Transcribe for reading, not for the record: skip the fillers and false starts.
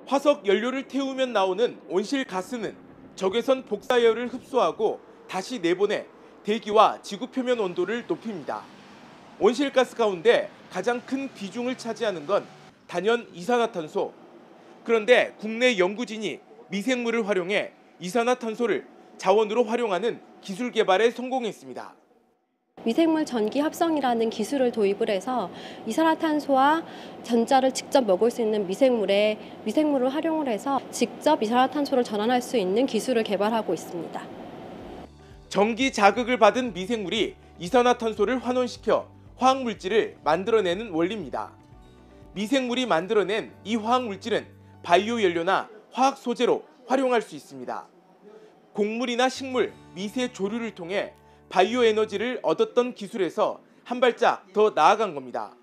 화석 연료를 태우면 나오는 온실가스는 적외선 복사열을 흡수하고 다시 내보내 대기와 지구 표면 온도를 높입니다. 온실가스 가운데 가장 큰 비중을 차지하는 건 단연 이산화탄소. 그런데 국내 연구진이 미생물을 활용해 이산화탄소를 자원으로 활용하는 기술 개발에 성공했습니다. 미생물 전기 합성이라는 기술을 도입을 해서 이산화탄소와 전자를 직접 먹을 수 있는 미생물을 활용을 해서 직접 이산화탄소를 전환할 수 있는 기술을 개발하고 있습니다. 전기 자극을 받은 미생물이 이산화탄소를 환원시켜 화학물질을 만들어내는 원리입니다. 미생물이 만들어낸 이 화학물질은 바이오 연료나 화학 소재로 활용할 수 있습니다. 곡물이나 식물, 미세 조류를 통해 바이오 에너지를 얻었던 기술에서 한 발짝 더 나아간 겁니다.